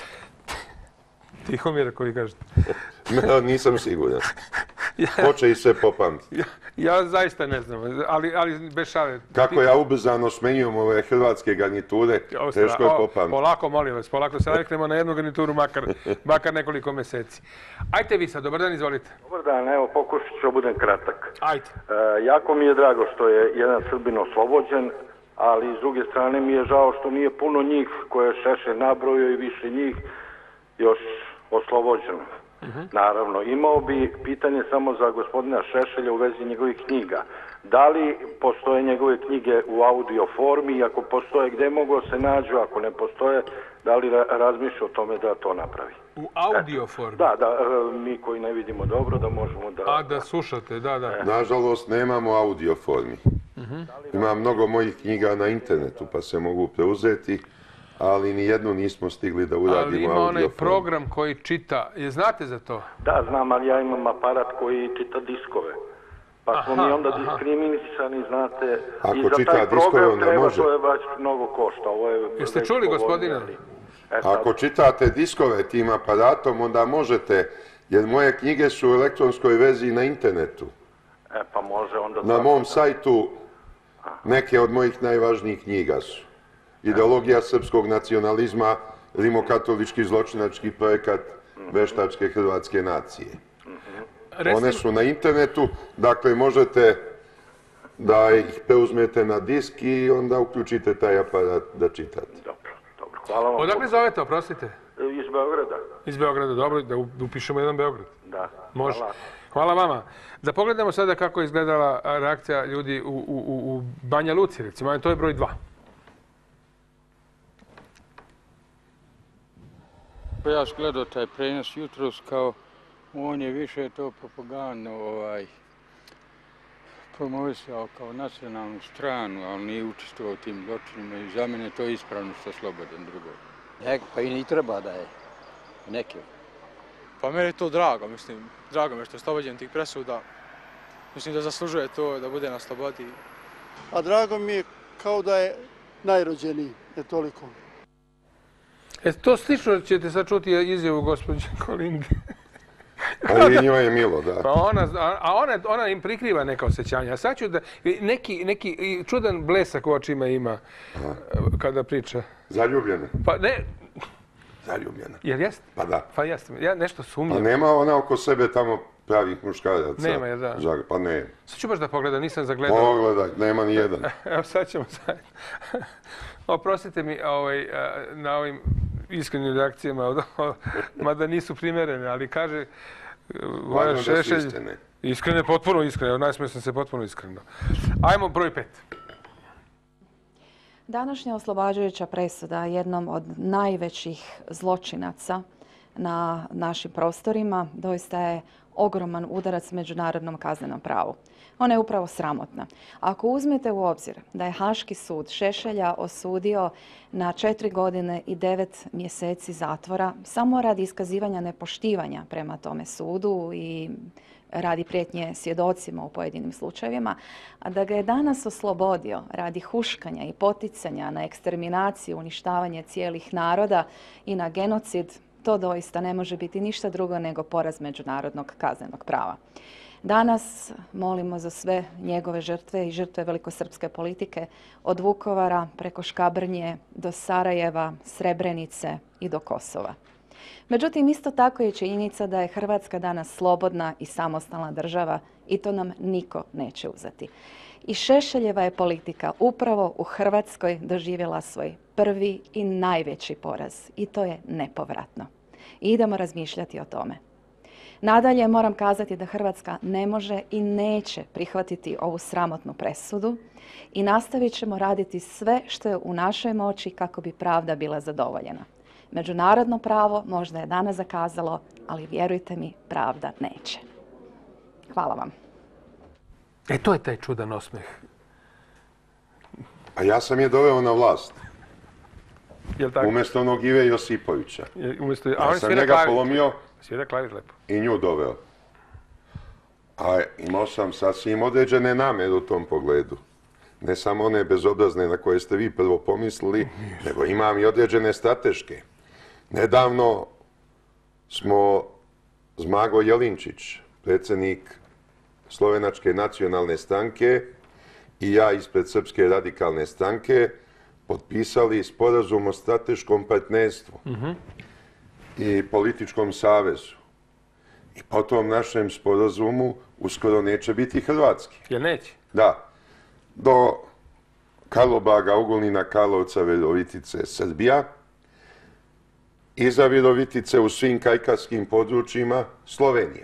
Tihomir, koji kažete? Nisam siguran. Hoće i sve popamtiti. Ja zaista ne znam, ali bez šale. Kako ja ubrzano smenjujem ove hrvatske garniture, teško je popamtiti. Polako, molim vas, polako se naviknemo na jednu garnituru makar nekoliko meseci. Ajte vi sad, dobar dan, izvolite. Dobar dan, evo pokušat ću budem kratak. Ajde. Jako mi je drago što je jedan Srbin oslobođen, ali s druge strane mi je žao što nije puno njih koje je Šešelj nabrojio i više njih još oslobođeno. Naravno, imao bi pitanje samo za gospodina Šešelja u vezi njegovih knjiga. Da li postoje njegove knjige u audio formi i ako postoje, gde mogu se nađu, ako ne postoje, da li razmišlja o tome da to napravi? U audio formi? Da, da, mi koji ne vidimo dobro da možemo da... A, da slušate, da, da. Nažalost, nemamo audio formi. Ima mnogo mojih knjiga na internetu pa se mogu preuzeti, ali nijednu nismo stigli da uradimo audio formu. Ali ima onaj program koji čita, je znate za to? Da, znam, ali ja imam aparat koji čita diskove. Pa smo mi onda diskriminisani, znate, Ako i za čita taj diskove, program onda treba, može. to je baš mnogo košta. Ovo je Jeste već čuli, povoljnije. gospodine? E, sad, Ako čitate diskove tim aparatom, onda možete, jer moje knjige su u elektronskoj verziji na internetu. e, pa može onda... Na tako mom da- sajtu neke od mojih najvažnijih knjiga su. Ideologija srpskog nacionalizma, rimokatolički zločinački projekat veštačke hrvatske nacije. One su na internetu, dakle možete da ih preuzmete na disk i onda uključite taj aparat da čitate. Dobro, dobro. Hvala vam. Odakle zovete, oprostite? Iz Beograda. Iz Beograda, dobro, da upišemo jedan Beograd. Da. Može. Hvala. Hvala vama. Da pogledamo sada kako je izgledala reakcija ljudi u, u, u, u Banja Luci, recimo, to je broj dva. Ja sam gledao taj prenos jutros kao on je više to propagandno ovaj, promovisao kao nacionalnu stranu, ali nije učestvovao u tim zločinima i za mene to je ispravno što Slobodan drugo. Ne, pa i ne treba da je neki. Pa meni je to drago, mislim, drago mi je što je oslobođen tih presuda. Mislim da zaslužuje to da bude na slobodi. A drago mi je kao da je najrođeniji, je toliko. E, to slično ćete sad čuti izjavu gospođe Kolinde. Ali i njoj je milo, da. Pa ona, a ona, ona im prikriva neka osjećanja. A sad ću da, neki, neki čudan blesak u očima ima Aha. kada priča. Zaljubljena. Pa ne. Zaljubljena. Jel jeste? Pa da. Pa jeste. Ja nešto sumnjam. Pa nema ona oko sebe tamo pravih muškaraca. Nema je, da. Žar, pa ne. Sad ću baš da pogledam, nisam zagledao. Pogledaj, nema ni jedan. Evo sad ćemo sad. Oprostite mi ovaj, na ovim iskrenim reakcijama, mada nisu primerene, ali kaže Voja Šešelj... Iskrene, potpuno iskrene, najsmio sam se potpuno iskreno. Ajmo broj pet. Današnja oslobađajuća presuda jednom od najvećih zločinaca na našim prostorima doista je ogroman udarac međunarodnom kaznenom pravu. Ona je upravo sramotna. Ako uzmete u obzir da je Haški sud Šešelja osudio na četiri godine i devet mjeseci zatvora samo radi iskazivanja nepoštivanja prema tome sudu i radi prijetnje svjedocima u pojedinim slučajevima, a da ga je danas oslobodio radi huškanja i poticanja na eksterminaciju, uništavanje cijelih naroda i na genocid, to doista ne može biti ništa drugo nego poraz međunarodnog kaznenog prava. Danas molimo za sve njegove žrtve i žrtve velikosrpske politike od Vukovara preko Škabrnje do Sarajeva, Srebrenice i do Kosova. Međutim, isto tako je činjenica da je Hrvatska danas slobodna i samostalna država i to nam niko neće uzeti. I Šešeljeva je politika upravo u Hrvatskoj doživjela svoj prvi i najveći poraz i to je nepovratno. I idemo razmišljati o tome. Nadalje moram kazati da Hrvatska ne može i neće prihvatiti ovu sramotnu presudu i nastavit ćemo raditi sve što je u našoj moći kako bi pravda bila zadovoljena. Međunarodno pravo možda je danas zakazalo, ali vjerujte mi, pravda neće. Hvala vam. E, to je taj čudan osmeh. A ja sam je doveo na vlast. Jel tako? Umjesto onog Ive Josipovića. Umjesto... Ja sam njega polomio svira klavir lepo. I nju doveo. A imao sam sasvim određene namere u tom pogledu. Ne samo one bezobrazne na koje ste vi prvo pomislili, nego imam i određene strateške. Nedavno smo Zmago Jelinčić, predsjednik Slovenačke nacionalne stranke i ja ispred Srpske radikalne stranke potpisali sporazum o strateškom partnerstvu uh-huh. i političkom savezu. I po tom našem sporazumu uskoro neće biti hrvatski. Jel neće? Da. Do Karlobaga, Ugolnina, Karlovca, Virovitice, Srbija. Iza Virovitice u svim kajkavskim područjima Slovenija.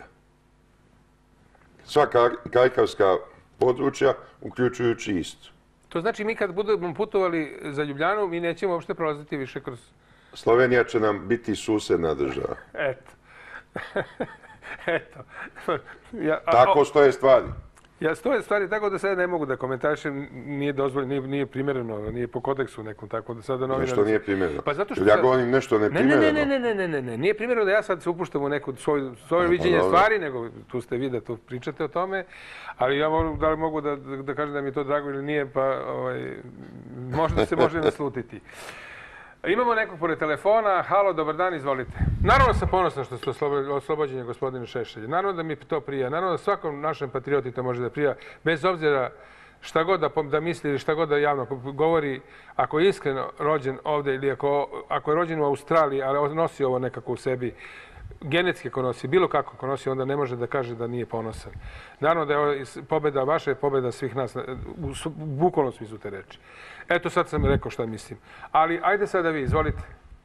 Sva kajkavska područja, uključujući istu. To znači mi kad budemo putovali za Ljubljanu, mi nećemo uopšte prolaziti više kroz... Slovenija će nam biti susedna država. Eto. Eto. Ja, Tako stoje stvari. Ja stoje stvari tako da sada ne mogu da komentarišem, nije dozvoljeno, nije, nije primjereno, nije po kodeksu nekom tako da sada novinar... Zašto nije primjereno? Pa zato što ja sad... govorim nešto neprimjereno. Ne, ne, ne, ne, ne, ne, ne, nije primjereno da ja sad se upuštam u neko svoje, svoje viđenje dobro. stvari, nego tu ste vi da tu pričate o tome, ali ja mogu, da li mogu da, da, da kažem da mi je to drago ili nije, pa ovaj, možda se može naslutiti. Imamo nekog pored telefona. Halo, dobar dan, izvolite. Naravno sam ponosan što ste oslobođeni gospodine Šešelj. Naravno da mi to prija. Naravno da svakom našem patrioti to može da prija. Bez obzira šta god da, da misli ili šta god da javno govori, ako je iskreno rođen ovdje ili ako, ako je rođen u Australiji, ali nosi ovo nekako u sebi, genetski ako nosi, bilo kako ako nosi, onda ne može da kaže da nije ponosan. Naravno da je ovo pobjeda vaša je pobjeda svih nas, u bukvalnom smislu te reči. Eto, sad sam rekao šta mislim. Ali, ajde sada vi, izvolite.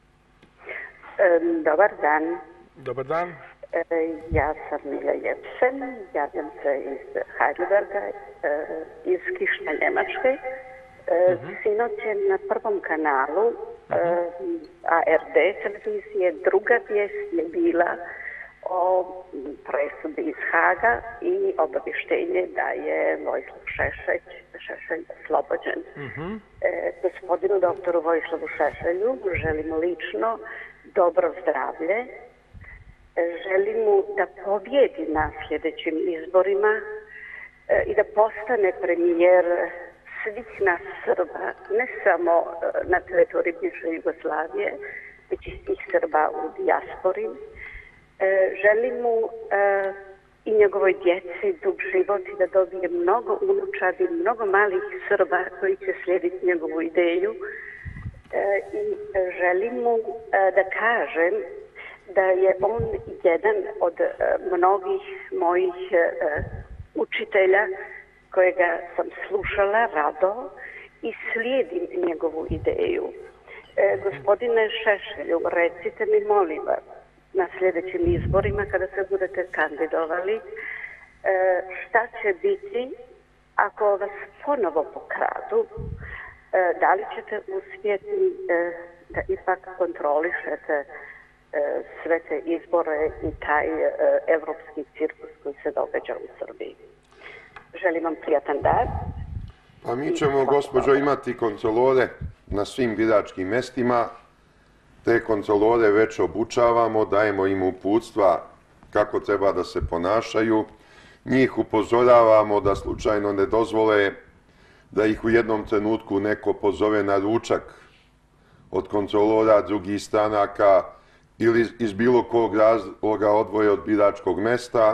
Dobar dan. Dobar dan. Ja sam Milja Jepsen, javljam se iz Heidelberga, iz Kišne, Njemačke. Sinoć je na prvom kanalu A R D televizije druga vijest je bila o presudi iz Haga i obavještenje da je Vojislav Šešelj, Šešelj oslobođen. Mhm. E, gospodinu doktoru Vojislavu Šešelju želim lično dobro zdravlje. E, želim mu da pobjedi na sljedećim izborima e, i da postane premijer svih nas Srba, ne samo e, na teritoriji bivše Jugoslavije, već i svih Srba u dijaspori. E, želim mu e, i njegovoj djeci dug život i da dobije mnogo unučadi, mnogo malih Srba koji će slijediti njegovu ideju. E, I želim mu e, da kažem da je on jedan od e, mnogih mojih e, učitelja kojega sam slušala rado i slijedim njegovu ideju. E, gospodine Šešelju, recite mi, molim vas, na sljedećim izborima, kada se budete kandidovali, e, šta će biti ako vas ponovo pokradu? E, da li ćete uspjeti e, da ipak kontrolišete e, sve te izbore i taj e, evropski cirkus koji se događa u Srbiji? Želim vam prijatan dan. Pa mi ćemo, gospođo, imati kontrolore na svim biračkim mestima. Te kontrolore već obučavamo, dajemo im uputstva kako treba da se ponašaju. Njih upozoravamo da slučajno ne dozvole da ih u jednom trenutku neko pozove na ručak od kontrolora drugih stranaka ili iz bilo kog razloga odvoje od biračkog mesta.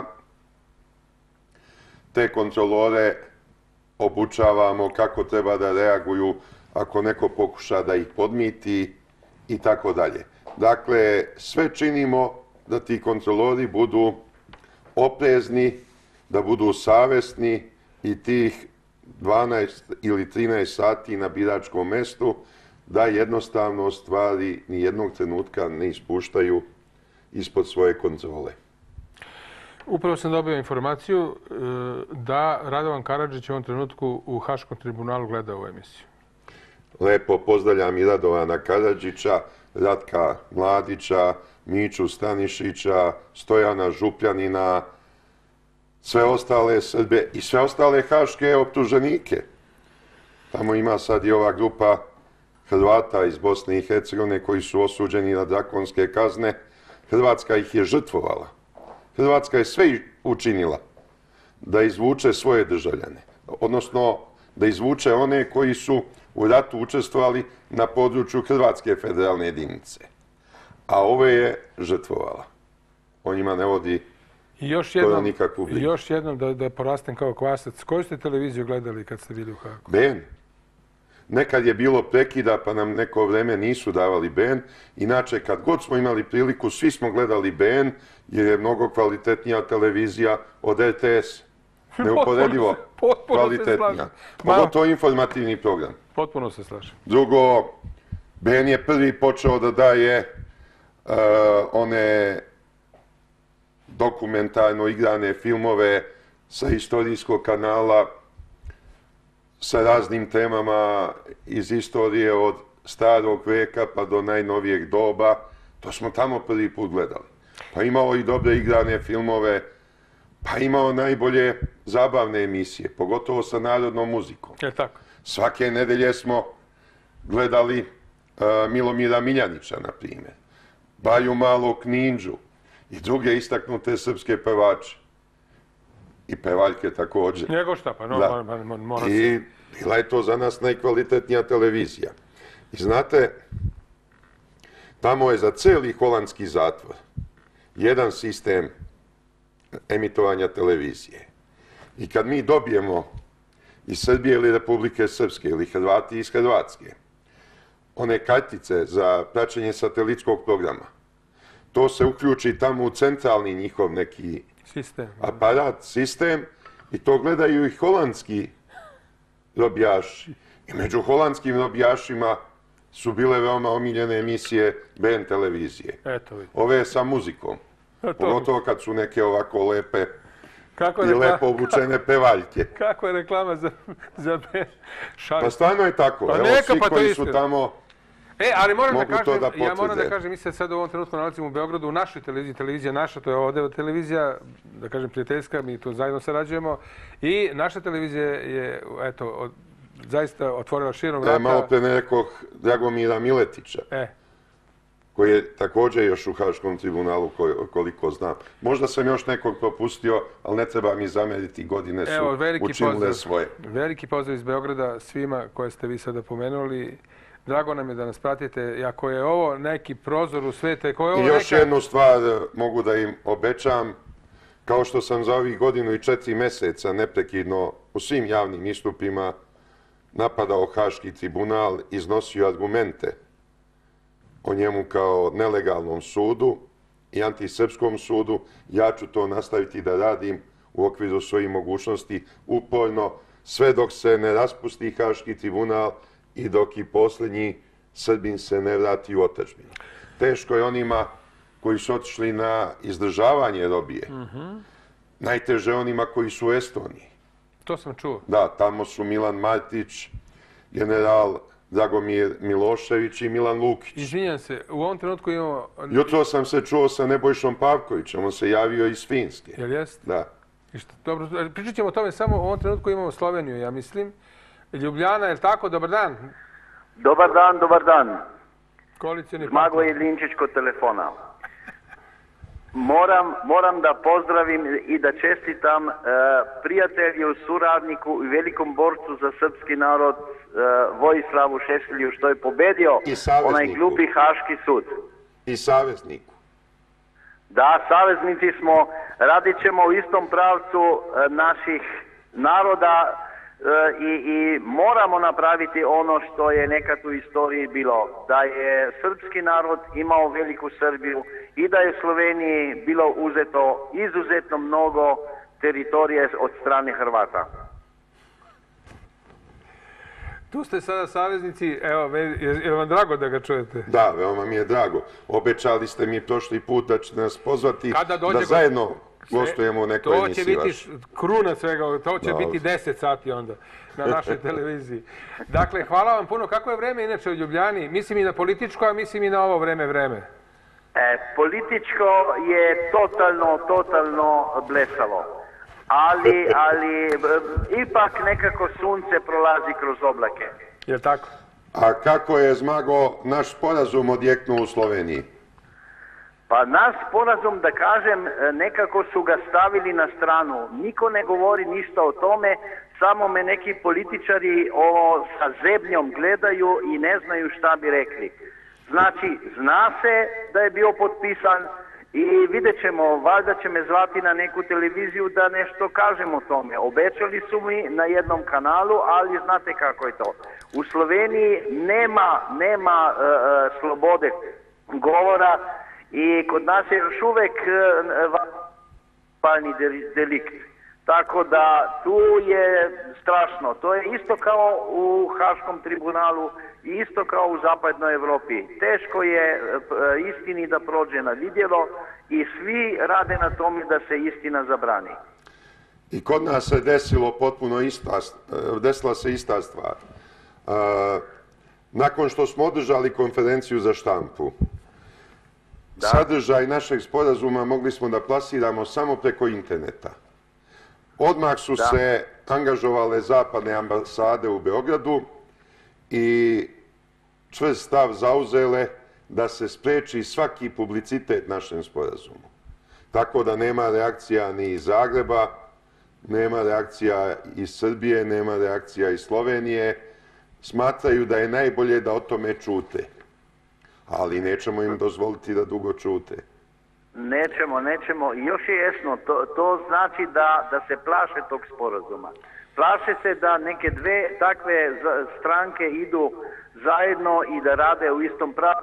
Te kontrolore obučavamo kako treba da reaguju ako neko pokuša da ih podmiti i tako dalje. Dakle, sve činimo da ti kontrolori budu oprezni, da budu savesni i tih dvanaest ili trinaest sati na biračkom mestu da jednostavno stvari ni jednog trenutka ne ispuštaju ispod svoje kontrole. Upravo sam dobio informaciju da Radovan Karadžić u ovom trenutku u Haškom tribunalu gleda ovu emisiju. Lepo pozdravljam i Radovana Karadžića, Ratka Mladića, Miću Stanišića, Stojana Župljanina, sve ostale Srbe i sve ostale haške optuženike. Tamo ima sad i ova grupa Hrvata iz Bosne i Hercegovine koji su osuđeni na drakonske kazne. Hrvatska ih je žrtvovala. Hrvatska je sve učinila da izvuče svoje državljane, odnosno da izvuče one koji su u ratu učestvovali na području Hrvatske federalne jedinice. A ove je žrtvovala. O njima ne vodi skoro nikakvu brigu. I još jednom da, da porastem kao kvasac. Koju ste televiziju gledali kad ste bili u Hagu? B N. Nekad je bilo prekida pa nam neko vreme nisu davali B N. Inače, kad god smo imali priliku, svi smo gledali B N jer je mnogo kvalitetnija televizija od R T S. Neuporedivo kvalitetnija. Pogotovo informativni program. Potpuno se slažem. Drugo, B N je prvi počeo da daje uh, one dokumentarno igrane filmove sa istorijskog kanala sa raznim temama iz istorije od starog veka pa do najnovijeg doba. To smo tamo prvi put gledali. Pa imao i dobre igrane filmove, pa imao najbolje zabavne emisije, pogotovo sa narodnom muzikom. Je tako. Svake nedelje smo gledali uh, Milomira Miljanića, na primjer, Baju Malog Ninđu i druge istaknute srpske pevače. I pevaljke također. Njego šta, pa no, da. mora, mora se. I bila je to za nas najkvalitetnija televizija. I znate, tamo je za cijeli holandski zatvor jedan sistem emitovanja televizije. I kad mi dobijemo iz Srbije ili Republike Srpske ili Hrvati iz Hrvatske one kartice za praćenje satelitskog programa, to se uključi tamo u centralni njihov neki sistem. aparat, sistem, i to gledaju i holandski robijaši. I među holandskim robijašima su bile veoma omiljene emisije B N televizije. Eto vidi. Ove sa muzikom. Pogotovo kad su neke ovako lepe kako i rekla... lepo obučene pevaljke. Kako je reklama za, za B N? Šalim. Pa stvarno je tako. Pa Evo, neka, svi pa koji to su tamo E, ali moram da mogu to kažem, da potvrde. ja moram da kažem, mi se sad u ovom trenutku nalazimo u Beogradu, u našoj televiziji, televizija naša, to je ovdje televizija, da kažem prijateljska, mi tu zajedno sarađujemo, i naša televizija je, eto, od, zaista otvorila širom vrata. Da je malo pre nekoh Dragomira Miletića, e. koji je također još u Haškom tribunalu, koliko znam. Možda sam još nekog propustio, ali ne treba mi zameriti, godine su Evo, učinile pozdrav, svoje. Veliki pozdrav iz Beograda svima koje ste vi sada pomenuli. Drago nam je da nas pratite. Ako je ovo neki prozor u svete... Ako je ovo I još neka... jednu stvar mogu da im obećam. Kao što sam za ovih godinu i četiri mjeseca neprekidno u svim javnim istupima napadao Haški tribunal, iznosio argumente o njemu kao nelegalnom sudu i antisrpskom sudu, ja ću to nastaviti da radim u okviru svojih mogućnosti uporno, sve dok se ne raspusti Haški tribunal i dok i posljednji Srbin se ne vrati u otadžbinu. Teško je onima koji su otišli na izdržavanje robije. Mm-hmm. Najteže onima koji su u Estoniji. To sam čuo. Da, tamo su Milan Martić, general Dragomir Milošević i Milan Lukić. Izvinjam se, u ovom trenutku imamo... Jutro sam se čuo sa Nebojšom Pavkovićem, on se javio iz Finske. Jel jest? Da. Što, dobro, pričat ćemo o tome, samo u ovom trenutku imamo Sloveniju, ja mislim. Ljubljana, je li tako? Dobar dan. Dobar dan, dobar dan. Koalicijni Zmago Jedlinčić kod telefona. Moram, moram da pozdravim i da čestitam e, prijatelju, suradniku i velikom borcu za srpski narod e, Vojislavu Šešelju, što je pobedio onaj glupi Haški sud. I savezniku. Da, saveznici smo, radit ćemo u istom pravcu e, naših naroda e, i, i moramo napraviti ono što je nekad u istoriji bilo. Da je srpski narod imao veliku Srbiju i da je Sloveniji bilo uzeto izuzetno mnogo teritorije od strane Hrvata. Tu ste sada saveznici, evo, je, je vam drago da ga čujete? Da, veoma mi je drago. Obećali ste mi prošli put da ćete nas pozvati Kada dođe da zajedno gostujemo u nekoj emisiji. To će biti kruna svega, to će da, biti deset sati onda na našoj televiziji. Dakle, hvala vam puno. Kako je vreme inače u Ljubljani? Mislim i na političko, a mislim i na ovo vreme vreme. E, političko je totalno, totalno blesavo. Ali, ali, ipak nekako sunce prolazi kroz oblake. Je tako? A kako je, Zmago, naš sporazum odjeknuo u Sloveniji? Pa naš sporazum, da kažem, nekako su ga stavili na stranu. Niko ne govori ništa o tome, samo me neki političari ovo sa zebnjom gledaju i ne znaju šta bi rekli. Znači, zna se da je bio potpisan i vidjet ćemo, valjda će me zvati na neku televiziju da nešto kažem o tome. Obećali su mi na jednom kanalu, ali znate kako je to. U Sloveniji nema, nema uh, slobode govora i kod nas je još uvek palni uh, delikt. Tako da tu je strašno. To je isto kao u Haškom tribunalu i isto kao u zapadnoj Evropi. Teško je istini da prođe na vidjelo i svi rade na tome da se istina zabrani. I kod nas se desilo potpuno ista, desila se ista stvar. Nakon što smo održali konferenciju za štampu, sadržaj našeg sporazuma mogli smo da plasiramo samo preko interneta. Odmah su se angažovale zapadne ambasade u Beogradu i čvrst stav zauzele da se spreči svaki publicitet našem sporazumu. Tako da nema reakcija ni iz Zagreba, nema reakcija iz Srbije, nema reakcija iz Slovenije. Smatraju da je najbolje da o tome čute. Ali nećemo im dozvoliti da dugo čute. Nećemo, nećemo. I još je jasno, to, to znači da, da se plaše tog sporazuma. Plaše se da neke dve takve stranke idu zajedno i da rade u istom pravu.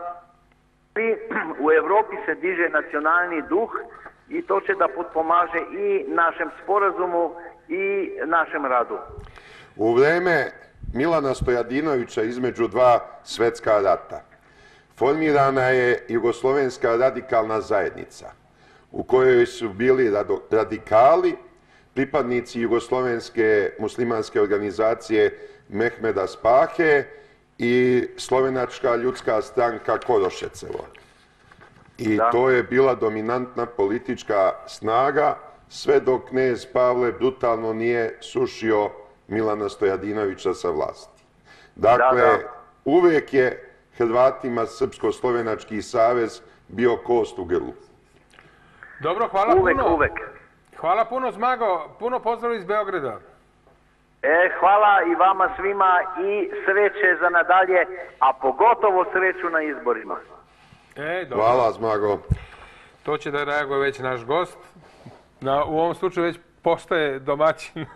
U Evropi se diže nacionalni duh i to će da potpomaže i našem sporazumu i našem radu. U vreme Milana Stojadinovića između dva svetska rata formirana je Jugoslovenska radikalna zajednica u kojoj su bili radikali, pripadnici Jugoslovenske muslimanske organizacije Mehmeda Spahe i Slovenačka ljudska stranka Korošecevo. I to je bila dominantna politička snaga sve dok knez Pavle brutalno nije sušio Milana Stojadinovića sa vlasti. Dakle, uvek je Hrvatima Srpsko-slovenački savez bio kost u grlu. Dobro, hvala uvek, puno. Uvek, Hvala puno, Zmago. Puno pozdrav iz Beograda. E, hvala i vama svima i sreće za nadalje, a pogotovo sreću na izborima. E, dobro. Hvala, Zmago. To će da reaguje već naš gost. Na, u ovom slučaju već postaje domaćin.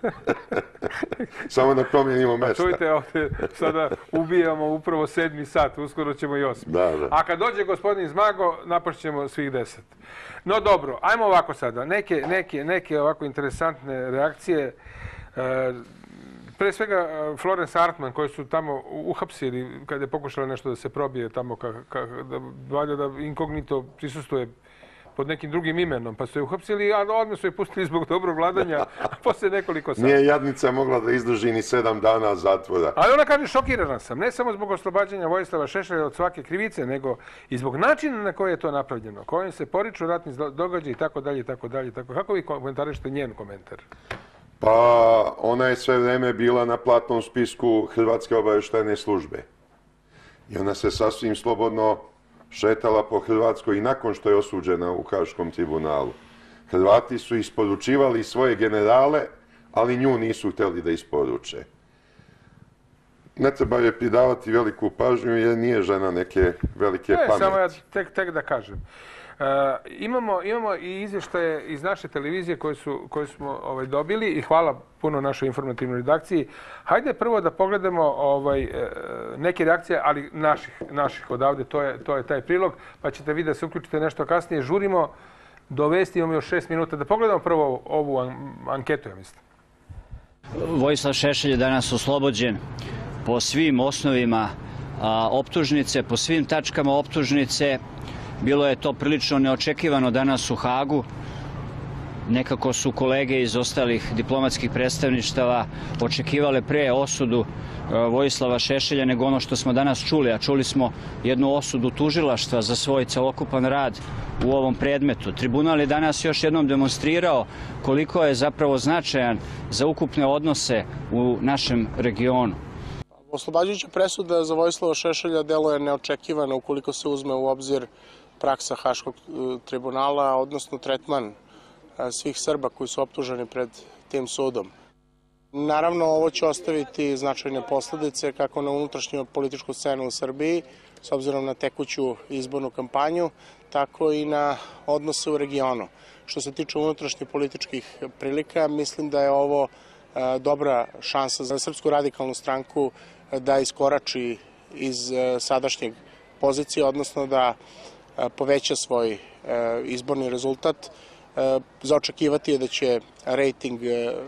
Samo da promijenimo mesta. Čujte, ovdje sada ubijamo upravo sedmi sat, uskoro ćemo i osmi. Da, da. A kad dođe gospodin Zmago, napašćemo svih deset. No dobro, ajmo ovako sada. Neke, neke, neke ovako interesantne reakcije. E, pre svega Florence Hartman, koji su tamo uhapsili kad je pokušala nešto da se probije tamo, ka, ka, da, valjda da inkognito prisustuje pod nekim drugim imenom, pa su je uhapsili, a odmah su je pustili zbog dobrog vladanja, a posle nekoliko sati. Nije jadnica mogla da izdrži ni sedam dana zatvora. Ali ona kaže, šokirana sam, ne samo zbog oslobađanja Vojislava Šešelja od svake krivice, nego i zbog načina na koji je to napravljeno, kojim se poriču ratni događaj i tako dalje, i tako dalje. Kako vi komentarišete njen komentar? Pa, ona je sve vreme bila na platnom spisku Hrvatske obavještajne službe. I ona se sasvim slobodno šetala po Hrvatskoj i nakon što je osuđena u Haškom tribunalu. Hrvati su isporučivali svoje generale, ali nju nisu htjeli da isporuče. Ne treba je pridavati veliku pažnju jer nije žena neke velike pameti. Ne, samo ja tek, tek da kažem. Uh, imamo, imamo i izvještaje iz naše televizije koje, su, koje smo ovaj, dobili i hvala puno našoj informativnoj redakciji. Hajde prvo da pogledamo ovaj, neke reakcije, ali naših, naših odavde, to je, to je taj prilog, pa ćete vi da se uključite nešto kasnije. Žurimo do vesti, imamo još šest minuta. Da pogledamo prvo ovu an anketu, ja mislim. Vojislav Šešelj je danas oslobođen po svim osnovima a, optužnice, po svim tačkama optužnice. Bilo je to prilično neočekivano danas u Hagu. Nekako su kolege iz ostalih diplomatskih predstavništava očekivale pre osudu Vojislava Šešelja nego ono što smo danas čuli, a čuli smo jednu osudu tužilaštva za svoj celokupan rad u ovom predmetu. Tribunal je danas još jednom demonstrirao koliko je zapravo značajan za ukupne odnose u našem regionu. Oslobađajuća presuda za Vojislava Šešelja deluje neočekivano ukoliko se uzme u obzir praksa Haškog tribunala, odnosno tretman svih Srba koji su optuženi pred tim sudom. Naravno, ovo će ostaviti značajne posledice kako na unutrašnju političku scenu u Srbiji, s obzirom na tekuću izbornu kampanju, tako i na odnose u regionu. Što se tiče unutrašnjih političkih prilika, mislim da je ovo dobra šansa za Srpsku radikalnu stranku da iskorači iz sadašnjeg pozicije, odnosno da poveća svoj izborni rezultat. Za očekivati je da će rejting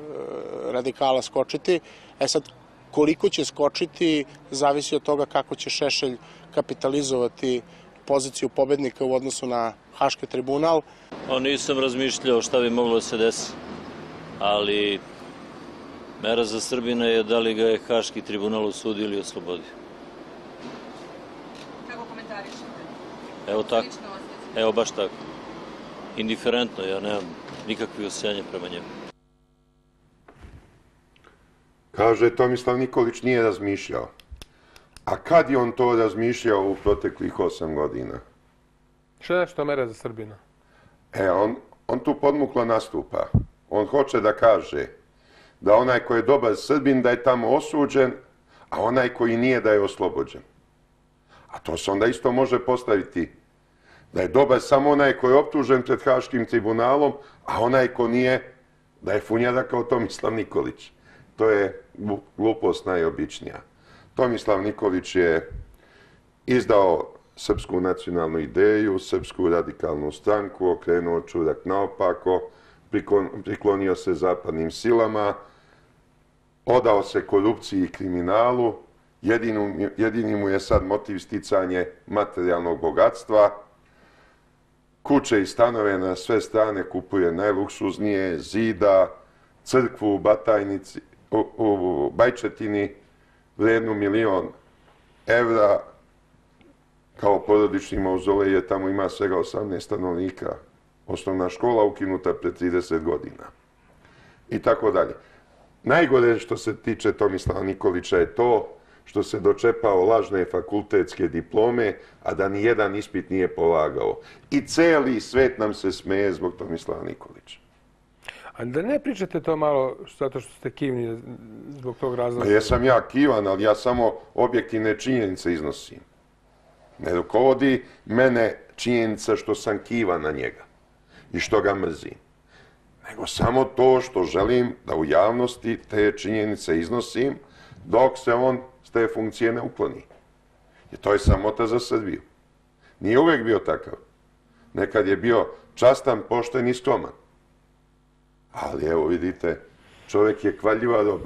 radikala skočiti. E sad, koliko će skočiti, zavisi od toga kako će Šešelj kapitalizovati poziciju pobednika u odnosu na Haški tribunal. Nisam razmišljao šta bi moglo da se desi, ali mera za Srbina je da li ga je Haški tribunal osudio ili oslobodio. Kako komentarišete? Evo tako. Evo baš tako. Indiferentno, ja nemam nikakve osjećanja prema njemu. Kaže, Tomislav Nikolić nije razmišljao. A kad je on to razmišljao u proteklih osam godina? Što je nešto mera za Srbina? E, on, on tu podmuklo nastupa. On hoće da kaže da onaj koji je dobar Srbin da je tamo osuđen, a onaj koji nije da je oslobođen. A to se onda isto može postaviti da je dobar samo onaj koji je optužen pred Haškim tribunalom, a onaj ko nije da je funjara kao Tomislav Nikolić. To je glupost najobičnija. Tomislav Nikolić je izdao srpsku nacionalnu ideju, srpsku radikalnu stranku, okrenuo čurak naopako, priklonio se zapadnim silama, odao se korupciji i kriminalu, jedini mu je sad motiv sticanje materijalnog bogatstva, kuće i stanove na sve strane kupuje najluksuznije, zida, crkvu u Batajnici, u, u Bajčetini, vrednu milion evra, kao porodični mauzolej, jer tamo ima svega osamnaest stanovnika. Osnovna škola ukinuta pre trideset godina. I tako dalje. Najgore što se tiče Tomislava Nikolića je to što se dočepao lažne fakultetske diplome, a da ni jedan ispit nije polagao. I celi svet nam se smeje zbog Tomislava Nikolića. A da ne pričate to malo zato što ste kivni zbog tog razloga? Jesam ja kivan, ali ja samo objektivne činjenice iznosim. Ne rukovodi mene činjenica što sam kivan na njega i što ga mrzim. Nego samo to što želim da u javnosti te činjenice iznosim dok se on s te funkcije ne ukloni. I to je samota za Srbiju. Nije uvek bio takav. Nekad je bio častan, pošten i skroman. Ali evo vidite, čovjek je kvaljiva roba.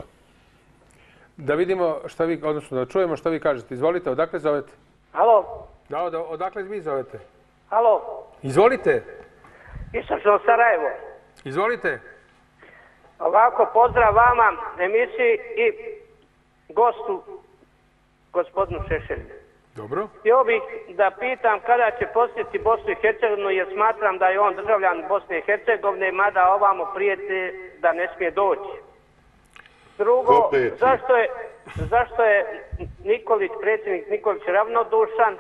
Da vidimo šta vi, odnosno da čujemo šta vi kažete. Izvolite, odakle zovete? Halo? Da, odakle vi zovete? Halo? Izvolite. Istočno Sarajevo. Izvolite. Ovako, pozdrav vama, emisiji i gostu, gospodinu Šešelju. Dobro. Htio bih da pitam kada će posjetiti Bosnu i Hercegovinu, jer smatram da je on državljan Bosne i Hercegovine, mada ovamo prijete da ne smije doći. Drugo, zašto je, zašto je Nikolić, predsjednik Nikolić, ravnodušan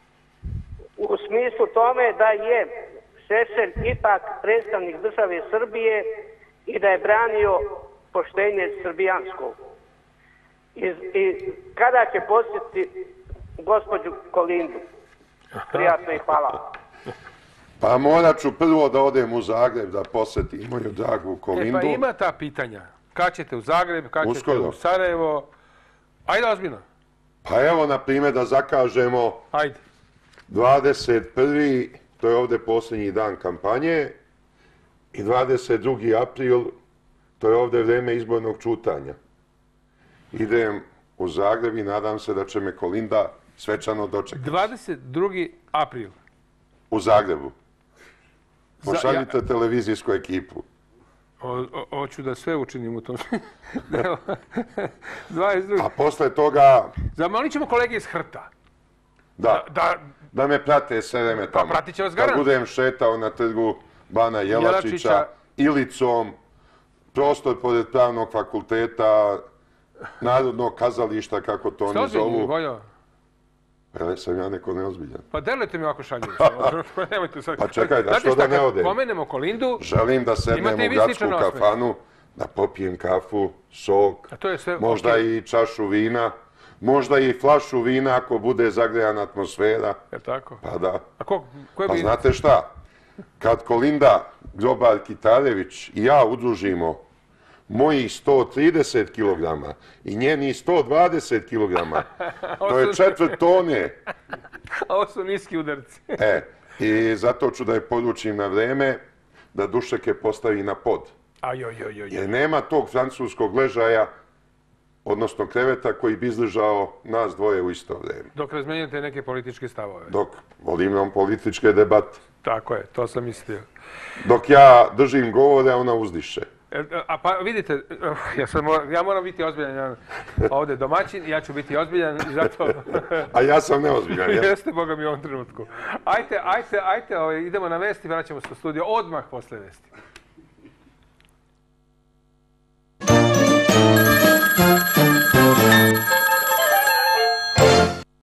u smislu tome da je Šešelj ipak predstavnik države Srbije i da je branio poštenje srbijanskog. I, i kada će posjetiti gospođu Kolindu? Prijatno i hvala. Pa morat ću prvo da odem u Zagreb da posjetim moju dragu Kolindu. E pa ima ta pitanja. Kad ćete u Zagreb, kad ćete u Sarajevo? Ajde ozbiljno. Pa evo, na primjer, da zakažemo Ajde. dvadeset prvi to je ovdje posljednji dan kampanje, i dvadeset drugi april to je ovdje vrijeme izbornog čutanja. Idem u Zagreb i nadam se da će me Kolinda svečano dočekati. dvadeset drugi april. U Zagrebu. Pošaljite televizijsku ekipu. Hoću da sve učinim u tom. A posle toga... Zamolit ćemo kolege iz Hrta. Da, da me prate sve vreme tamo. Pa pratit će vas garant. Da budem šetao na trgu Bana Jelačića, Ilicom, prostor pored pravnog fakulteta, Narodnog kazališta, kako to oni zovu. Ste ozbiljni, Vojo? Ele, sam ja neko neozbiljan. Pa delujte mi ovako šaljivo. Pa čekaj, da što da ne odem? Pomenemo Kolindu... Želim da sednem u gradsku kafanu, da popijem kafu, sok, možda i čašu vina, možda i flašu vina ako bude zagrejana atmosfera. Je tako? Pa da. A ko, koje pa znate šta? Kad Kolinda Grobar-Kitarević i ja udružimo mojih sto trideset kilograma i njeni sto dvadeset kilograma, to je četvrt tone. A ovo su niski udarci. E, i zato ću da je poručim na vreme da dušeke postavi na pod. Jer nema tog francuskog ležaja, odnosno kreveta, koji bi izdržao nas dvoje u isto vreme. Dok razmenjate neke političke stavove. Dok vodim političke debate. Tako je, to sam mislio. Dok ja držim govore, ona uzdiše. A pa vidite, ja moram biti ozbiljan ovdje domaćin, ja ću biti ozbiljan i zato... A ja sam neozbiljan, jesam? Jeste, Boga mi u ovom trenutku. Ajte, ajte, ajte, idemo na vesti, vraćamo se u studio odmah posle vesti.